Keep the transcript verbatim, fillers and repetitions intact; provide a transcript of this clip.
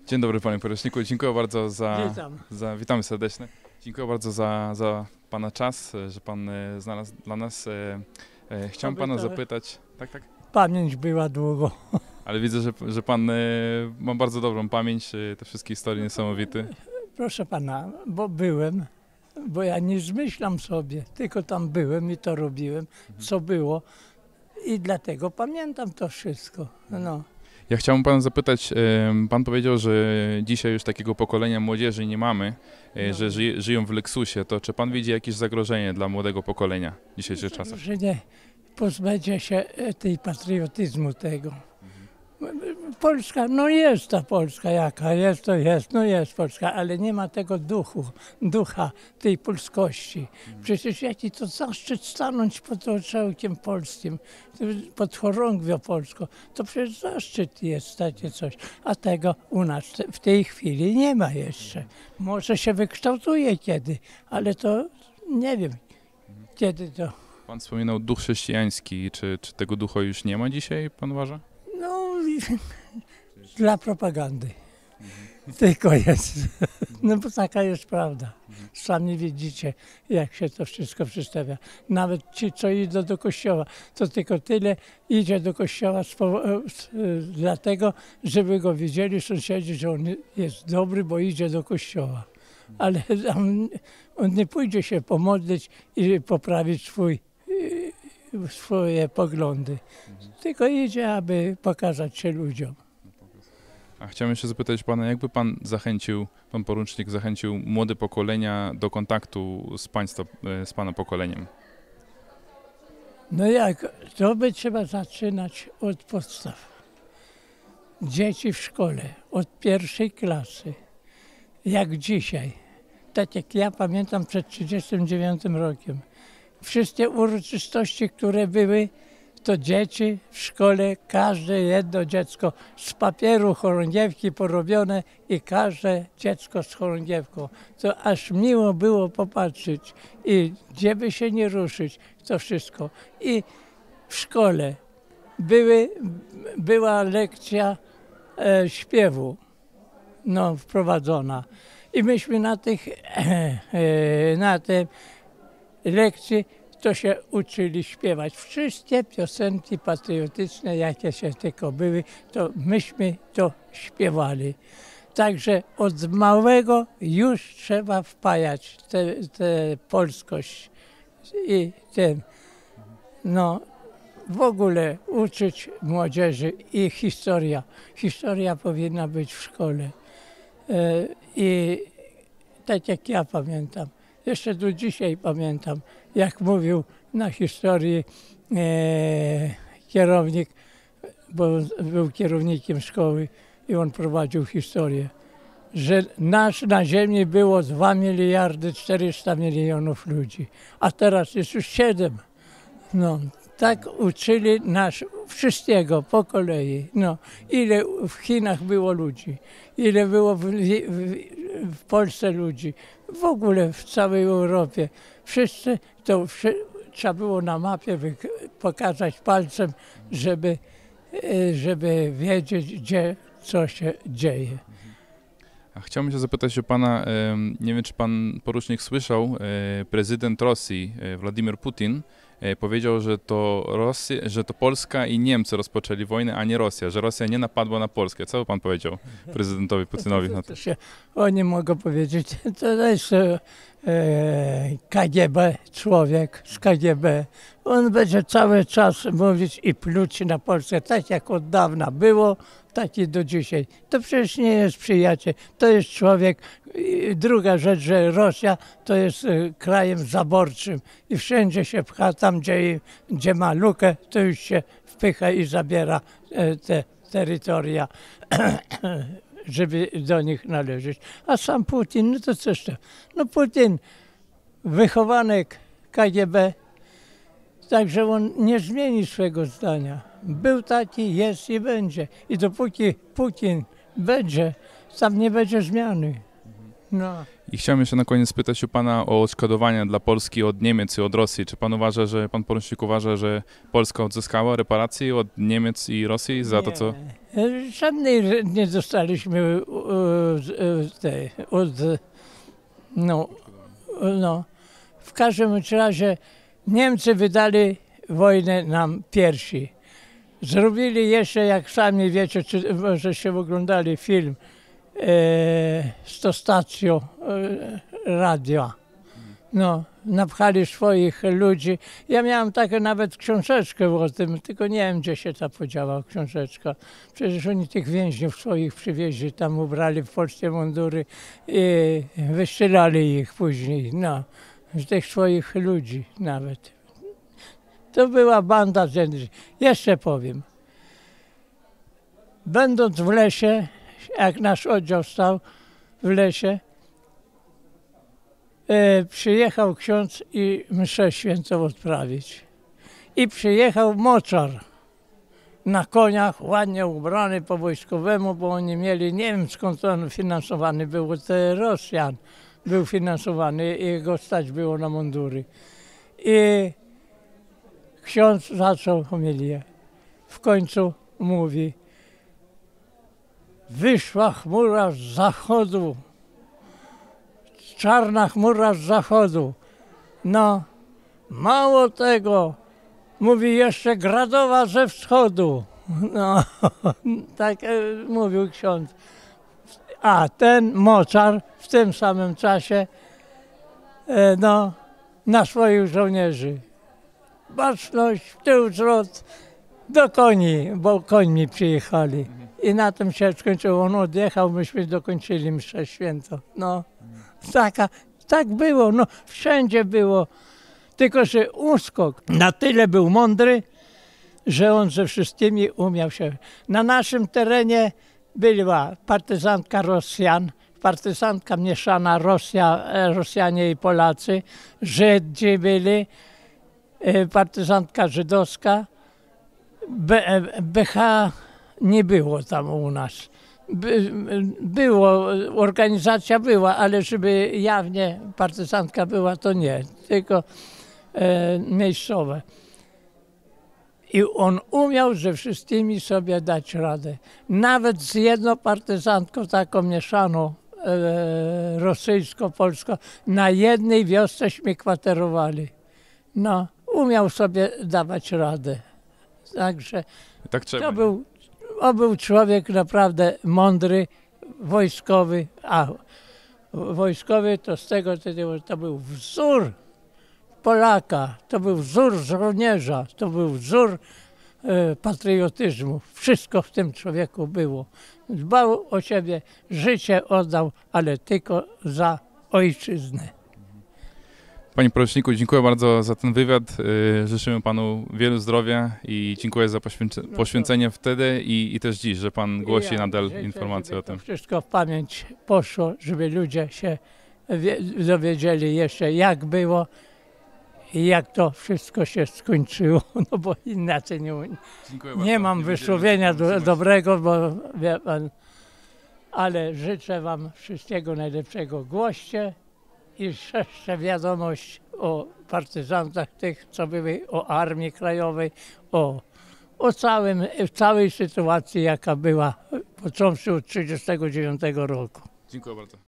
Dzień dobry panie poruczniku, dziękuję bardzo za, Witam. za witamy serdecznie. Dziękuję bardzo za, za pana czas, że pan e, znalazł dla nas. E, e, chciałem pana Oby to- zapytać, tak, tak, Pamięć była długo. ale widzę, że, że pan e, ma bardzo dobrą pamięć, e, te wszystkie historie niesamowite. Proszę pana, bo byłem, bo ja nie zmyślam sobie, tylko tam byłem i to robiłem, co było i dlatego pamiętam to wszystko. No. Ja chciałem pana zapytać, e, pan powiedział, że dzisiaj już takiego pokolenia młodzieży nie mamy, e, No. że ży, żyją w luksusie, to czy pan widzi jakieś zagrożenie dla młodego pokolenia w dzisiejszych czasach? Że nie pozbędzie się e, tej patriotyzmu tego. Polska, no jest ta Polska jaka jest, to jest, no jest Polska, ale nie ma tego duchu, ducha tej polskości. Przecież jaki to zaszczyt stanąć pod orzełkiem polskim, pod chorągwią polską, to przecież zaszczyt jest takie coś, a tego u nas te- w tej chwili nie ma jeszcze. Może się wykształtuje kiedy, ale to nie wiem, kiedy to. Pan wspominał duch chrześcijański, czy, czy tego ducha już nie ma dzisiaj, pan uważa? No, dla propagandy. Tylko jest. No bo taka jest prawda. Sami widzicie, jak się to wszystko przedstawia. Nawet ci, co idą do kościoła, to tylko tyle idzie do kościoła z, powo- z, dlatego, żeby go widzieli sąsiedzi, że on jest dobry, bo idzie do kościoła. Ale on, on nie pójdzie się pomodlić i poprawić swój, y, swoje poglądy. Tylko idzie, aby pokazać się ludziom. A chciałem jeszcze zapytać pana, jakby pan zachęcił, pan porucznik zachęcił młode pokolenia do kontaktu z państwa, e, z pana pokoleniem? No jak, to by trzeba zaczynać od podstaw. Dzieci w szkole, od pierwszej klasy, jak dzisiaj. Tak jak ja pamiętam przed trzydziestym dziewiątym rokiem. Wszystkie uroczystości, które były, to dzieci w szkole, każde jedno dziecko z papieru chorągiewki porobione i każde dziecko z chorągiewką. To aż miło było popatrzeć i gdzie by się nie ruszyć, to wszystko. I w szkole były, była lekcja e, śpiewu no, wprowadzona. I myśmy na tych, e, e, na tej lekcji to się uczyli śpiewać. Wszystkie piosenki patriotyczne, jakie się tylko były, to myśmy to śpiewali. Także od małego już trzeba wpajać tę polskość i ten, no w ogóle uczyć młodzieży i historia. Historia powinna być w szkole. E, I tak jak ja pamiętam, jeszcze do dzisiaj pamiętam, jak mówił na historii e, kierownik, bo był kierownikiem szkoły i on prowadził historię, że nasz na ziemi było dwa miliardy czterysta milionów ludzi, a teraz jest już siedem. No, tak uczyli nas wszystkiego po kolei. No, ile w Chinach było ludzi, ile było w, w, w Polsce ludzi, w ogóle w całej Europie. Wszyscy to wszy, trzeba było na mapie wyk- pokazać palcem, żeby, e, żeby wiedzieć, gdzie co się dzieje. A chciałbym się zapytać o pana, e, nie wiem czy pan porucznik słyszał, e, prezydent Rosji, e, Władimir Putin, e, powiedział, że to, Rosja, że to Polska i Niemcy rozpoczęli wojnę, a nie Rosja, że Rosja nie napadła na Polskę. Co by pan powiedział prezydentowi Putinowi na to? To się oni mogą powiedzieć, to jest e, K G B, człowiek z K G B. On będzie cały czas mówić i pluć na Polskę, tak jak od dawna było, tak i do dzisiaj. To przecież nie jest przyjaciel, to jest człowiek. I druga rzecz, że Rosja to jest e, krajem zaborczym i wszędzie się pcha, tam gdzie, gdzie ma lukę, to już się wpycha i zabiera e, te terytoria, żeby do nich należeć. A sam Putin, no to coś to. No Putin, wychowanek K G B, także on nie zmieni swojego zdania. Był taki, jest i będzie. I dopóki Putin będzie, tam nie będzie zmiany. No. I chciałem jeszcze na koniec spytać się pana o odszkodowania dla Polski od Niemiec i od Rosji. Czy pan uważa, że pan porucznik uważa, że Polska odzyskała reparacje od Niemiec i Rosji za to, co... Nie, żadnej nie dostaliśmy te, od, no, no. W każdym razie Niemcy wydali wojnę nam pierwsi. Zrobili jeszcze, jak sami wiecie, czy możecie oglądali film e, z tą stacją e, radia. No, napchali swoich ludzi. Ja miałem taką nawet książeczkę o tym, tylko nie wiem, gdzie się ta podziała książeczka. Przecież oni tych więźniów swoich przywieźli, tam ubrali w polskie mundury i wystrzelali ich później, no, z tych swoich ludzi nawet. To była banda ziędrzy. Jeszcze powiem. Będąc w lesie, jak nasz oddział stał w lesie, e, przyjechał ksiądz i mszę świętą odprawić. I przyjechał moczar na koniach, ładnie ubrany po wojskowemu, bo oni mieli, nie wiem skąd on finansowany był, od Rosjan był finansowany i jego stać było na mundury. I ksiądz zaczął homilię. W końcu mówi: wyszła chmura z zachodu, czarna chmura z zachodu. No, mało tego, mówi jeszcze gradowa ze wschodu. No, tak e, mówił ksiądz. A ten moczar w tym samym czasie, e, no, na swoich żołnierzy. Baczność, w tył zwrot, do koni, bo końmi przyjechali. I na tym się skończyło. On odjechał, myśmy dokończyli mszę świętą. No, taka, tak było, no, wszędzie było. Tylko że Uskok na tyle był mądry, że on ze wszystkimi umiał się. Na naszym terenie była partyzantka Rosjan, partyzantka mieszana Rosja, Rosjanie i Polacy, Żydzi byli, partyzantka żydowska. Be, B H nie było tam u nas. By, było, organizacja była, ale żeby jawnie partyzantka była, to nie, tylko e, miejscowe. I on umiał ze wszystkimi sobie dać radę. Nawet z jedną partyzantką taką mieszaną, e, rosyjsko-polską, na jednej wiosceśmy kwaterowali. No, umiał sobie dawać radę. Także Tak trzeba. to był, to był człowiek naprawdę mądry, wojskowy, a wojskowy to z tego tytułu to był wzór Polaka, to był wzór żołnierza, to był wzór e, patriotyzmu. Wszystko w tym człowieku było. Dbał o siebie, życie oddał, ale tylko za ojczyznę. Panie poruczniku, dziękuję bardzo za ten wywiad. Życzymy panu wielu zdrowia i dziękuję za poświęcenie, poświęcenie wtedy i, i też dziś, że pan głosi Ja nadal życzę, informacje żeby o tym. To wszystko w pamięć poszło, żeby ludzie się wie, dowiedzieli jeszcze, jak było i jak to wszystko się skończyło, no bo inaczej nie, nie mam wysłowienia do, dobrego, bo wie pan, ale życzę wam wszystkiego najlepszego. Głoście i jeszcze wiadomość o partyzantach tych, co były, o Armii Krajowej, o, o całym, całej sytuacji, jaka była, począwszy od tysiąc dziewięćset trzydziestego dziewiątego roku. Dziękuję bardzo.